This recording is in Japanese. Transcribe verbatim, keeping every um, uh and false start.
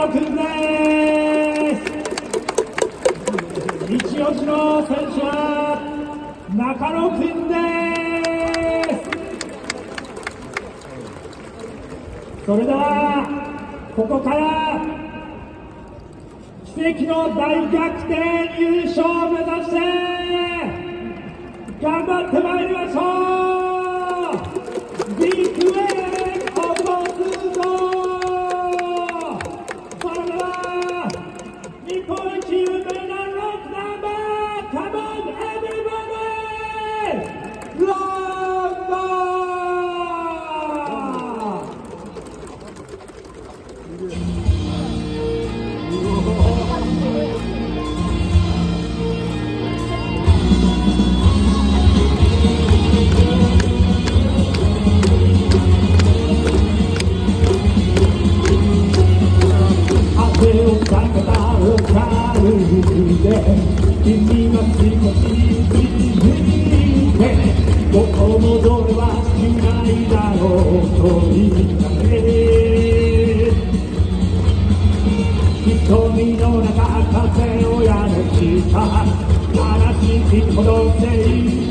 君です。一押しの選手は中野君です。それではここから奇跡の大逆転優勝を目指して頑張ってまいりましょう。ビッグウェイ起こすぞ。それでは日本一有名なロックナンバー、カモンエブリバディロック君が少しついてどこもどれはしないだろうと言ったね。瞳の中風をやのした悲しいほどせい